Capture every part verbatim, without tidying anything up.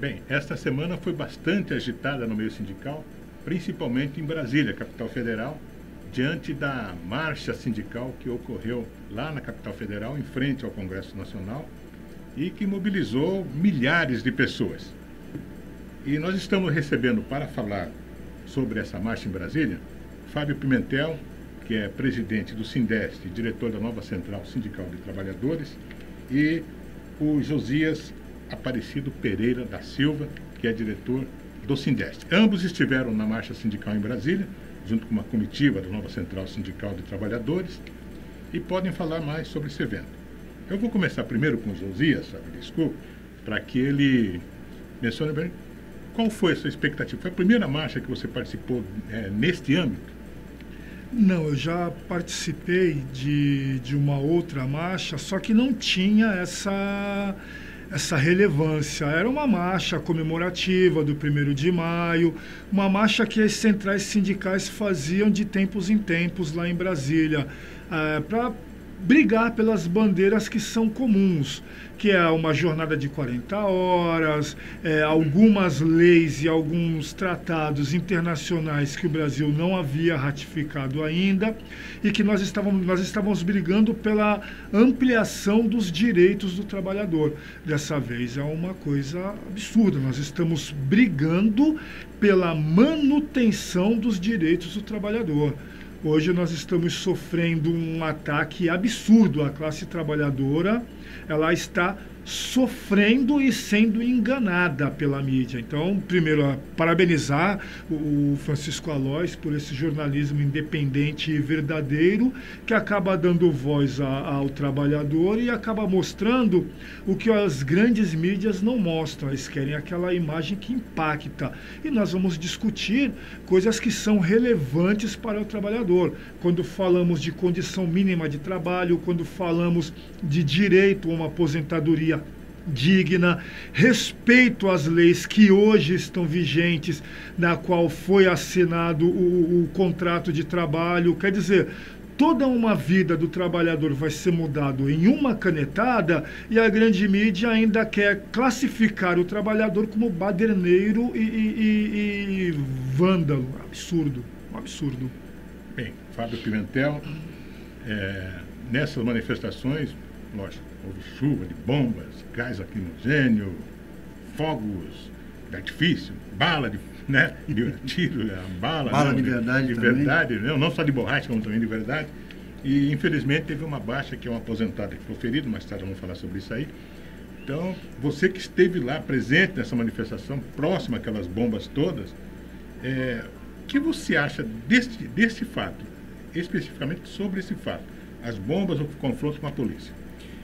Bem, esta semana foi bastante agitada no meio sindical, principalmente em Brasília, capital federal, diante da marcha sindical que ocorreu lá na capital federal, em frente ao Congresso Nacional, e que mobilizou milhares de pessoas. E nós estamos recebendo para falar sobre essa marcha em Brasília, Fábio Pimentel, que é presidente do Sindeste, diretor da nova Central Sindical de Trabalhadores, e o Josias Aparecido Pereira da Silva, que é diretor do Sindeste. Ambos estiveram na marcha sindical em Brasília, junto com uma comitiva da nova Central Sindical de Trabalhadores, e podem falar mais sobre esse evento. Eu vou começar primeiro com o Josias, sabe, desculpa, para que ele mencione bem qual foi a sua expectativa. Foi a primeira marcha que você participou é, neste âmbito? Não, eu já participei de, de uma outra marcha, só que não tinha essa, essa relevância. Era uma marcha comemorativa do primeiro de maio, uma marcha que as centrais sindicais faziam de tempos em tempos lá em Brasília, é, para brigar pelas bandeiras que são comuns, que é uma jornada de quarenta horas, é, algumas leis e alguns tratados internacionais que o Brasil não havia ratificado ainda, e que nós estávamos, nós estávamos brigando pela ampliação dos direitos do trabalhador. Dessa vez é uma coisa absurda, nós estamos brigando pela manutenção dos direitos do trabalhador. Hoje nós estamos sofrendo um ataque absurdo à classe trabalhadora. Ela está sofrendo e sendo enganada pela mídia. Então, primeiro, parabenizar o Francisco Alois por esse jornalismo independente e verdadeiro, que acaba dando voz a, ao trabalhador e acaba mostrando o que as grandes mídias não mostram. Eles querem aquela imagem que impacta. E nós vamos discutir coisas que são relevantes para o trabalhador. Quando falamos de condição mínima de trabalho, quando falamos de direito a uma aposentadoria digna, respeito às leis que hoje estão vigentes, na qual foi assinado o, o contrato de trabalho. Quer dizer, toda uma vida do trabalhador vai ser mudado em uma canetada, e a grande mídia ainda quer classificar o trabalhador como baderneiro e, e, e, e vândalo. Absurdo, um absurdo. Bem, Fábio Pimentel, é, nessas manifestações, lógico, houve chuva de bombas, gás lacrimogênio, fogos de artifício, bala de, né, de tiro, bala, bala não, de verdade, de, de também. verdade, não, não só de borracha, como também de verdade. E infelizmente teve uma baixa, que é uma aposentada que foi ferido, mais tarde vamos falar sobre isso aí. Então, você que esteve lá presente nessa manifestação, próxima àquelas bombas todas, é, o que você acha deste, desse fato, especificamente sobre esse fato, as bombas ou o confronto com a polícia?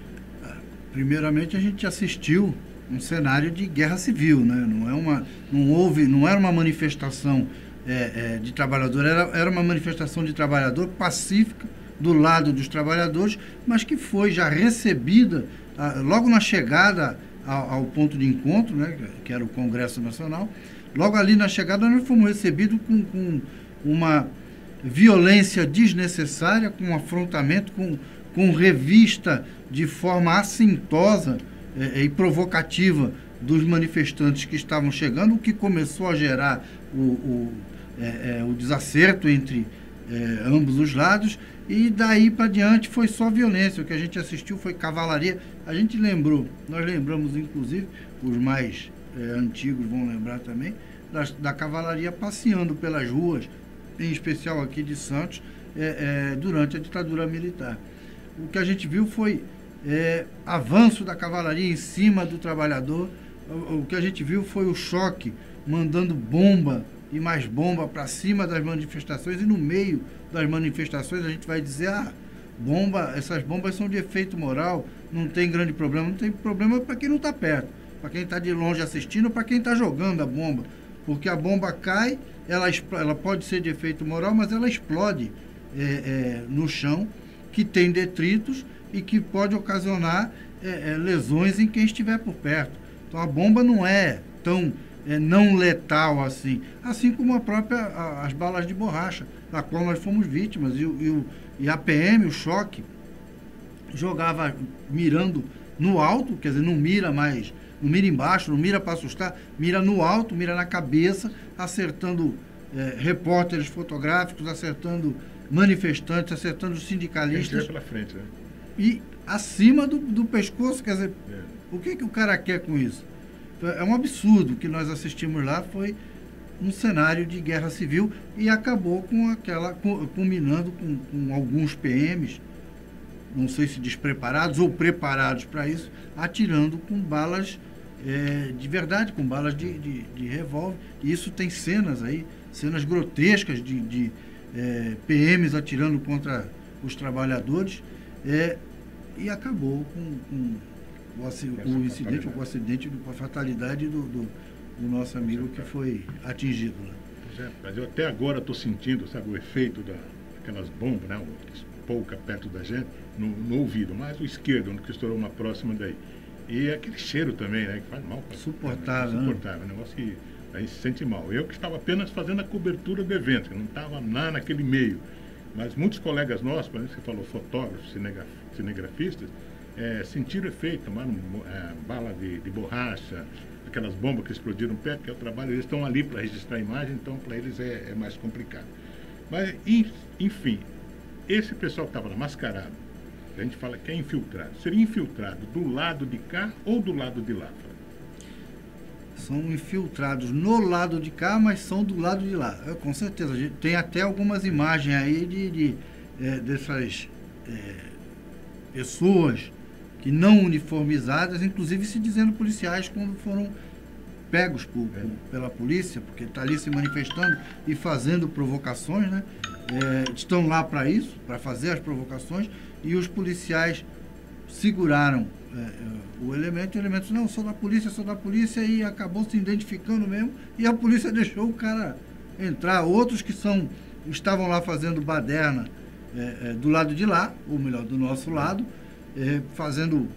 Primeiramente, a gente assistiu um cenário de guerra civil, né? Não é uma, não houve, não era uma manifestação é, é, de trabalhador, era, era uma manifestação de trabalhador pacífica do lado dos trabalhadores, mas que foi já recebida ah, logo na chegada ao, ao ponto de encontro, né? Que era o Congresso Nacional. Logo ali na chegada nós fomos recebidos com, com uma violência desnecessária, com um afrontamento, com, com revista de forma assintosa eh, e provocativa dos manifestantes que estavam chegando, o que começou a gerar o, o, eh, eh, o desacerto entre eh, ambos os lados, e daí para diante foi só violência. O que a gente assistiu foi cavalaria. A gente lembrou, nós lembramos inclusive, os mais eh, antigos vão lembrar também, da, da cavalaria passeando pelas ruas, em especial aqui de Santos, eh, eh, durante a ditadura militar. O que a gente viu foi É, avanço da cavalaria em cima do trabalhador. O, o que a gente viu foi o choque, mandando bomba e mais bomba para cima das manifestações, e no meio das manifestações a gente vai dizer, ah, bomba, essas bombas são de efeito moral, não tem grande problema. Não tem problema para quem não está perto, para quem está de longe assistindo, para quem está jogando a bomba, porque a bomba cai, ela, ela pode ser de efeito moral, mas ela explode é, é, no chão, que tem detritos e que pode ocasionar é, é, lesões em quem estiver por perto. Então a bomba não é tão é, não letal assim, assim como a própria, a, as balas de borracha, da qual nós fomos vítimas, e, e, o, e a P M, o choque, jogava mirando no alto, quer dizer, não mira mais não mira embaixo, não mira para assustar, mira no alto, mira na cabeça, acertando é, repórteres fotográficos, acertando manifestantes, acertando os sindicalistas. Pela frente, né? E acima do, do pescoço, quer dizer, É. o que, que o cara quer com isso? É um absurdo. O que nós assistimos lá foi um cenário de guerra civil e acabou com aquela, culminando com, com alguns P Ms, não sei se despreparados ou preparados para isso, atirando com balas é, de verdade, com balas de, de, de revólver. E isso tem cenas aí, cenas grotescas de, de é, P Ms atirando contra os trabalhadores, é, e acabou com, com o, o incidente, com o acidente, com a fatalidade do, do, do nosso amigo que foi atingido lá. Pois é, mas eu até agora estou sentindo, sabe, o efeito daquelas bombas, né, pouca perto da gente, no, no ouvido, mas o esquerdo, onde que estourou uma próxima daí. E aquele cheiro também, né, que faz mal. Suportável. Né? Suportável, um negócio que a gente se sente mal. Eu que estava apenas fazendo a cobertura do evento, que não estava lá naquele meio. Mas muitos colegas nossos, por exemplo, você falou fotógrafos, cinegrafistas, é, sentiram o efeito, tomaram é, bala de, de borracha, aquelas bombas que explodiram perto, que é o trabalho, eles estão ali para registrar a imagem, então para eles é, é mais complicado. Mas, enfim, esse pessoal que estava lá mascarado, a gente fala que é infiltrado, seria infiltrado do lado de cá ou do lado de lá? São infiltrados no lado de cá, mas são do lado de lá. Eu, com certeza. A gente tem até algumas imagens aí de, de é, dessas é, pessoas que não uniformizadas, inclusive se dizendo policiais quando foram pegos por, por, pela polícia, porque está ali se manifestando e fazendo provocações, né? É, estão lá para isso, para fazer as provocações, e os policiais seguraram é, o elemento, e o elemento disse, não, sou da polícia, sou da polícia, e acabou se identificando mesmo, e a polícia deixou o cara entrar. Outros que são, estavam lá fazendo baderna é, é, do lado de lá, ou melhor, do nosso lado, é, fazendo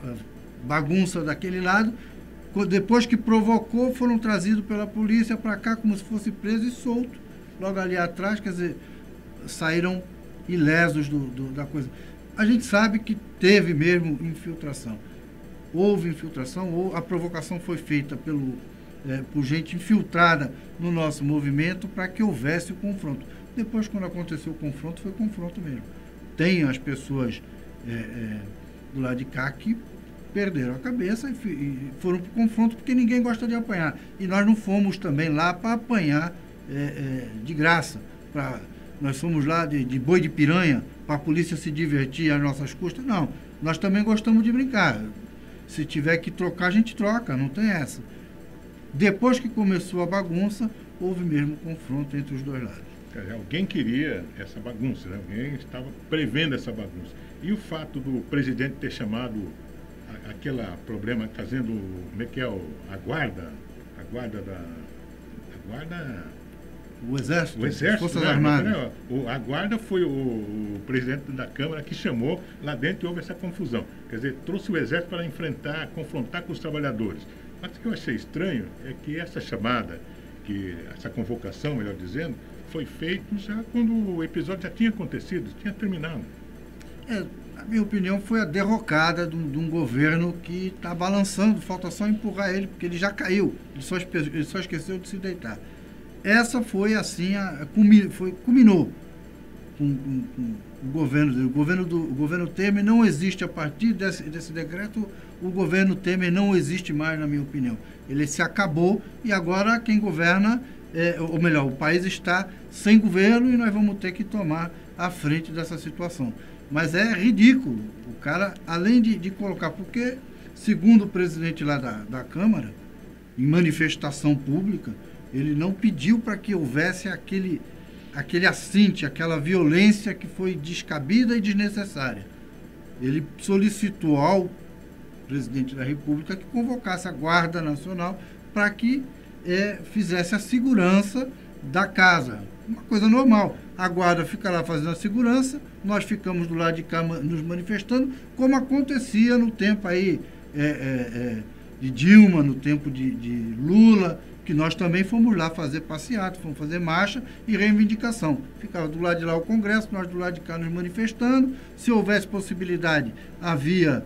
bagunça daquele lado, depois que provocou, foram trazidos pela polícia para cá como se fosse preso e solto, logo ali atrás, quer dizer, saíram ilesos do, do, da coisa. A gente sabe que teve mesmo infiltração. Houve infiltração, ou a provocação foi feita pelo, é, por gente infiltrada no nosso movimento para que houvesse o confronto. Depois, quando aconteceu o confronto, foi confronto mesmo. Tem as pessoas é, é, do lado de cá que perderam a cabeça e, e foram para o confronto porque ninguém gosta de apanhar. E nós não fomos também lá para apanhar é, é, de graça. Pra, nós fomos lá de, de boi de piranha para a polícia se divertir às nossas custas. Não, nós também gostamos de brincar. Se tiver que trocar, a gente troca, não tem essa. Depois que começou a bagunça, houve mesmo confronto entre os dois lados. Alguém queria essa bagunça, né? Alguém estava prevendo essa bagunça. E o fato do presidente ter chamado aquele problema, trazendo, como é que é, o, a guarda, a guarda da... A guarda... O Exército, o exército as Forças né? Armadas. Né? O, a guarda foi o, o presidente da Câmara que chamou lá dentro e houve essa confusão. Quer dizer, trouxe o Exército para enfrentar, confrontar com os trabalhadores. Mas o que eu achei estranho é que essa chamada, que essa convocação, melhor dizendo, foi feita já quando o episódio já tinha acontecido, tinha terminado. É, a minha opinião foi a derrocada de um, de um governo que está balançando, falta só empurrar ele, porque ele já caiu, ele só, ele só esqueceu de se deitar. Essa foi assim, a, a, foi, culminou com, com, com o governo. O governo, do, o governo Temer não existe a partir desse, desse decreto, o governo Temer não existe mais, na minha opinião. Ele se acabou e agora quem governa, é, ou melhor, o país está sem governo e nós vamos ter que tomar a frente dessa situação. Mas é ridículo o cara, além de, de colocar, porque, segundo o presidente lá da, da Câmara, em manifestação pública, ele não pediu para que houvesse aquele, aquele assinte, aquela violência que foi descabida e desnecessária. Ele solicitou ao presidente da República que convocasse a Guarda Nacional para que é, fizesse a segurança da casa. Uma coisa normal. A guarda fica lá fazendo a segurança, nós ficamos do lado de cá nos manifestando, como acontecia no tempo aí é, é, é, de Dilma, no tempo de, de Lula, que nós também fomos lá fazer passeata, fomos fazer marcha e reivindicação. Ficava do lado de lá o Congresso, nós do lado de cá nos manifestando. Se houvesse possibilidade, havia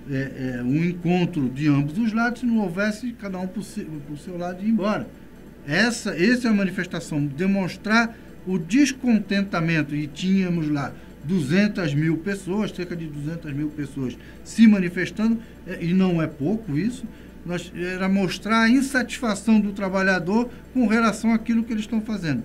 é, é, um encontro de ambos os lados, se não houvesse cada um por, si, por seu lado e ir embora. Essa, essa é a manifestação, demonstrar o descontentamento, e tínhamos lá duzentas mil pessoas, cerca de duzentas mil pessoas se manifestando, e não é pouco isso, nós, era mostrar a insatisfação do trabalhador com relação àquilo que eles estão fazendo.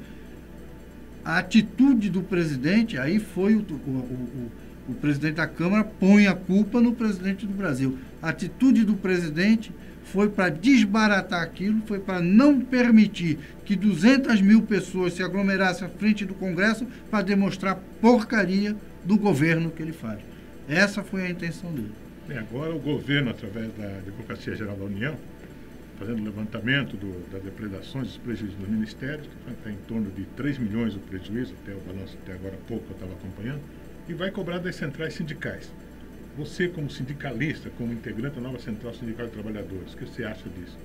A atitude do presidente, aí foi o, o, o, o presidente da Câmara põe a culpa no presidente do Brasil. A atitude do presidente foi para desbaratar aquilo, foi para não permitir que duzentas mil pessoas se aglomerassem à frente do Congresso para demonstrar a porcaria do governo que ele faz. Essa foi a intenção dele. Bem, agora o governo, através da Advocacia Geral da União, fazendo o levantamento do, das depredações, dos prejuízos dos ministérios, que está em torno de três milhões o prejuízo, até o balanço até agora há pouco eu estava acompanhando, e vai cobrar das centrais sindicais. Você, como sindicalista, como integrante da nova Central Sindical de Trabalhadores, o que você acha disso?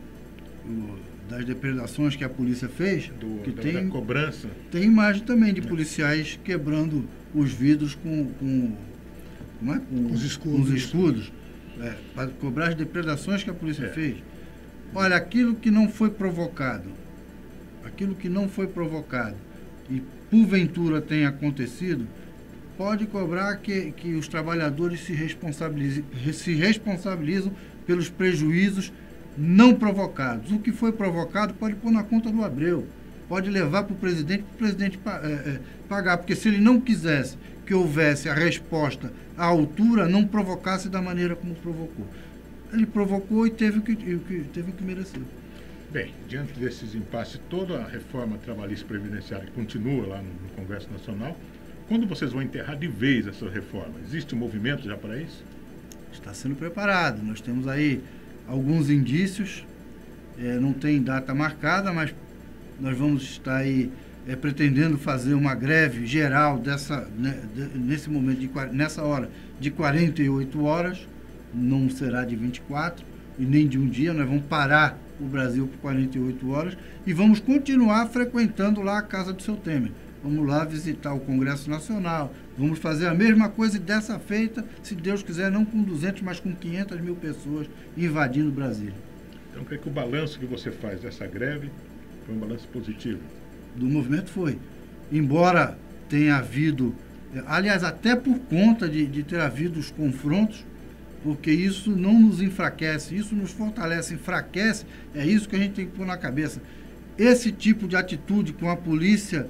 O, das depredações que a polícia fez, Do, que da, tem, da cobrança. Tem imagem também de policiais quebrando os vidros com, com, como é? com os escudos, com os escudos é, para cobrar as depredações que a polícia é. fez. Olha, aquilo que não foi provocado, aquilo que não foi provocado e porventura tenha acontecido, pode cobrar que, que os trabalhadores se responsabilizem, se responsabilizam pelos prejuízos não provocados. O que foi provocado pode pôr na conta do Abreu, pode levar para o presidente, para o presidente é, é, pagar, porque se ele não quisesse que houvesse a resposta à altura, não provocasse da maneira como provocou. Ele provocou e teve o que, teve o que mereceu. Bem, diante desses impasses, toda a reforma trabalhista previdenciária continua lá no, no Congresso Nacional. Quando vocês vão enterrar de vez essa reforma? Existe um movimento já para isso? Está sendo preparado. Nós temos aí alguns indícios, é, não tem data marcada, mas nós vamos estar aí é, pretendendo fazer uma greve geral dessa, né, de, nesse momento, de, nessa hora, de quarenta e oito horas, não será de vinte e quatro e nem de um dia, nós vamos parar o Brasil por quarenta e oito horas e vamos continuar frequentando lá a casa do seu Temer. Vamos lá visitar o Congresso Nacional, vamos fazer a mesma coisa e dessa feita, se Deus quiser, não com duzentas, mas com quinhentas mil pessoas invadindo Brasília. Então, creio que o balanço que você faz dessa greve foi um balanço positivo. Do movimento foi. Embora tenha havido, aliás, até por conta de, de ter havido os confrontos, porque isso não nos enfraquece, isso nos fortalece, enfraquece, é isso que a gente tem que pôr na cabeça. Esse tipo de atitude com a polícia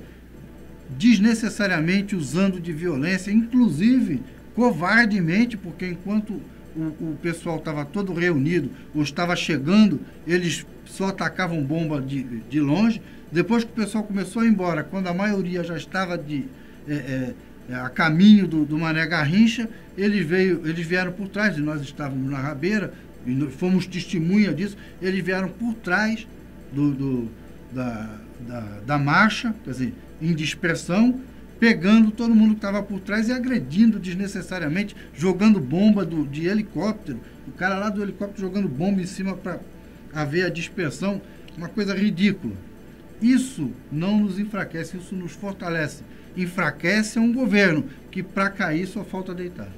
desnecessariamente usando de violência, inclusive covardemente, porque enquanto o, o pessoal estava todo reunido ou estava chegando, eles só atacavam bomba de, de longe. Depois que o pessoal começou a ir embora, quando a maioria já estava de, é, é, a caminho do, do Mané Garrincha, eles, veio, eles vieram por trás, e nós estávamos na rabeira, e fomos testemunha disso, eles vieram por trás do, do, da, da, da marcha, quer dizer, em dispersão, pegando todo mundo que estava por trás e agredindo desnecessariamente, jogando bomba do, de helicóptero, o cara lá do helicóptero jogando bomba em cima para haver a dispersão, uma coisa ridícula. Isso não nos enfraquece, isso nos fortalece. Enfraquece um governo que para cair só falta deitar.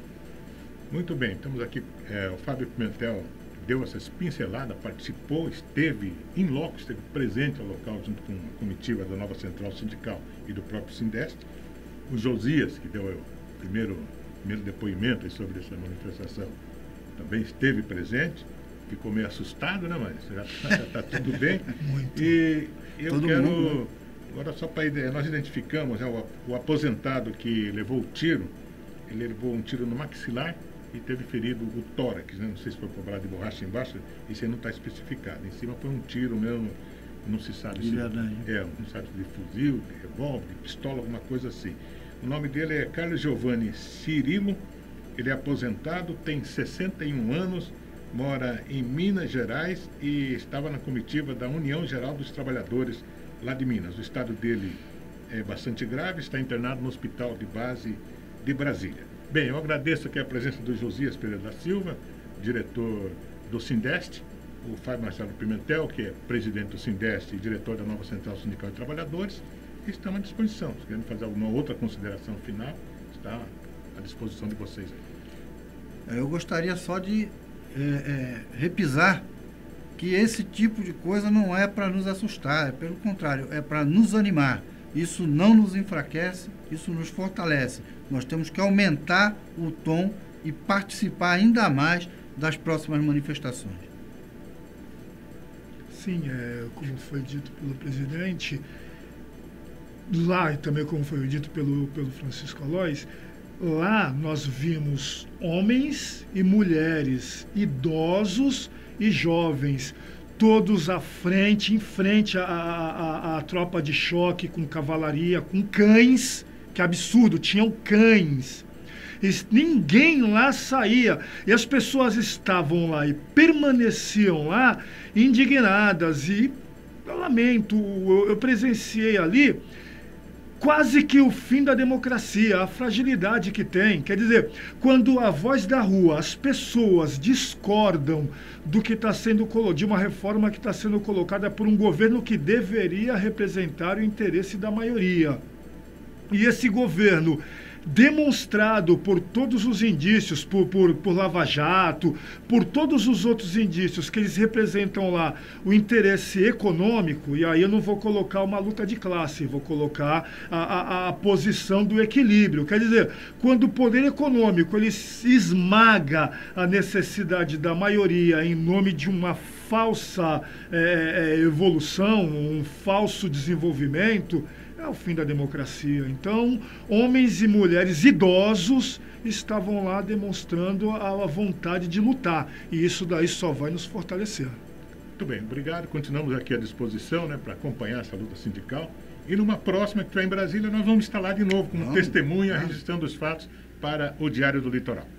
Muito bem, estamos aqui, é, o Fábio Pimentel deu essas pinceladas, participou, esteve em loco, esteve presente ao local junto com a comitiva da nova Central Sindical e do próprio Sindeste. O Josias, que deu o primeiro, primeiro depoimento sobre essa manifestação, também esteve presente, ficou meio assustado, né, mas já está tudo bem. Muito. E eu Todo quero, mundo, né? Agora só para nós identificamos, né, o, o aposentado que levou o tiro, ele levou um tiro no maxilar e teve ferido o tórax, né? Não sei se foi com bala de borracha embaixo, isso aí não está especificado. Em cima foi um tiro mesmo, não se sabe de se verdade. é, não sabe se de fuzil, de revólver, de pistola, alguma coisa assim. O nome dele é Carlos Giovanni Cirilo, ele é aposentado, tem sessenta e um anos, mora em Minas Gerais e estava na comitiva da União Geral dos Trabalhadores lá de Minas. O estado dele é bastante grave, está internado no Hospital de Base de Brasília. Bem, eu agradeço aqui a presença do Josias Pereira da Silva, diretor do Sindeste, o Fábio Marcelo Pimentel, que é presidente do Sindeste e diretor da nova Central Sindical de Trabalhadores, e estamos à disposição. Se querem fazer alguma outra consideração final, está à disposição de vocês aí. Eu gostaria só de é, é, repisar que esse tipo de coisa não é para nos assustar, é pelo contrário, é para nos animar. Isso não nos enfraquece, isso nos fortalece. Nós temos que aumentar o tom e participar ainda mais das próximas manifestações. Sim, é, como foi dito pelo presidente, lá e também como foi dito pelo, pelo Francisco Alois, lá nós vimos homens e mulheres, idosos e jovens, todos à frente, em frente à, à, à tropa de choque, com cavalaria, com cães, que absurdo, tinham cães. E ninguém lá saía. E as pessoas estavam lá e permaneciam lá indignadas. E eu lamento, eu, eu presenciei ali quase que o fim da democracia, a fragilidade que tem. Quer dizer, quando a voz da rua, as pessoas discordam do que está sendo colocado, de uma reforma que está sendo colocada por um governo que deveria representar o interesse da maioria. E esse governo, demonstrado por todos os indícios, por, por, por Lava Jato, por todos os outros indícios, que eles representam lá o interesse econômico, e aí eu não vou colocar uma luta de classe, vou colocar a, a, a posição do equilíbrio. Quer dizer, quando o poder econômico ele esmaga a necessidade da maioria em nome de uma falsa é, evolução, um falso desenvolvimento, é o fim da democracia. Então, homens e mulheres idosos estavam lá demonstrando a vontade de lutar. E isso daí só vai nos fortalecer. Muito bem, obrigado. Continuamos aqui à disposição, né, para acompanhar essa luta sindical. E numa próxima que estiver em Brasília, nós vamos estar lá de novo como testemunha, registrando os fatos para o Diário do Litoral.